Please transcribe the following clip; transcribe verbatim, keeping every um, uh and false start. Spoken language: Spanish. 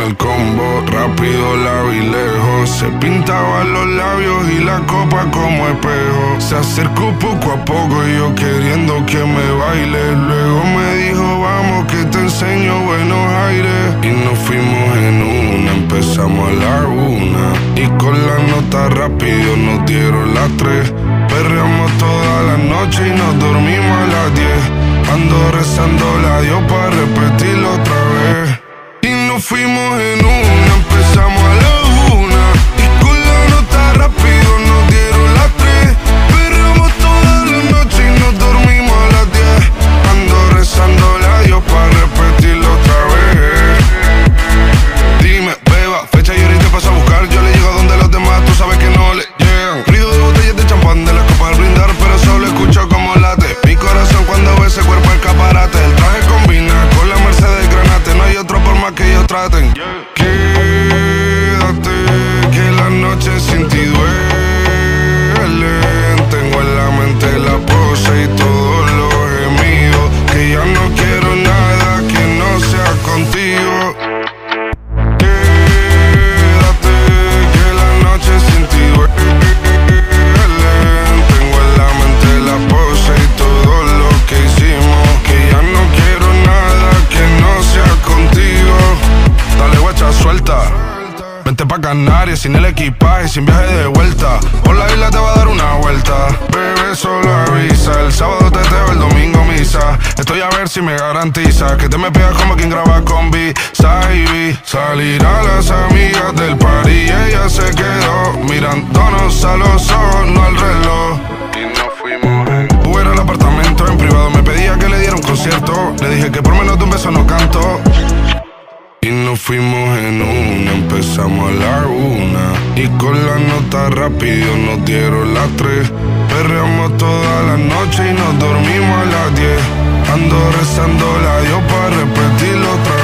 el combo, rápido la vi lejos. Se pintaba los labios y la copa como espejo. Se acercó poco a poco y yo queriendo que me baile. Luego me dijo vamos que te enseño buenos aires. Y nos fuimos en una, empezamos a la una. Y con la nota rápido nos dieron las tres. Perreamos toda la noche y nos dormimos a las diez. Ando rezando la Dios para repetirlo otra vez. Y nos fuimos en una, empezamos a la una. Y con la nota rápido nos dieron las tres. Perreamos toda la noche y nos dormimos a las diez. Ando rezando la Dios para repetirlo otra vez. Dime, beba, fecha y ahorita paso a buscar. Yo le llego donde los demás, tú sabes que no le llegan. Ruido de botellas de champán, de las copas al brindar, pero solo escucho como late mi corazón cuando ve ese cuerpo escaparate. El traje combina con la Mercedes Granate. No hay otro por más que ellos traten. Quédate, que la noche sin ti duele. Tengo en la mente la pose y todos los gemidos. Que ya no quiero nada que no sea contigo. Quédate, que la noche sin ti duele. Tengo en la mente la pose y todo lo que hicimos. Que ya no quiero nada que no sea contigo. Dale guacha, suelta. Vente pa' Canarias sin el equipaje, sin viaje de vuelta. Por la isla te va a dar una vuelta. Bebé, solo avisa. El sábado teteo, el domingo misa. Estoy a ver si me garantiza que te me pegas como quien graba con B. Saibi. Salir a las amigas del party y ella se quedó mirándonos a los ojos, no al reloj. Y nos fuimos en Uber al apartamento en privado. Me pedía que le diera un concierto. Le dije que por menos de un beso no canto. Y nos fuimos en una, empezamos a la una. Y con la nota rápido nos dieron las tres. Perreamos toda la noche y nos dormimos a las diez. Ando rezando la Dios para repetirlo otra vez.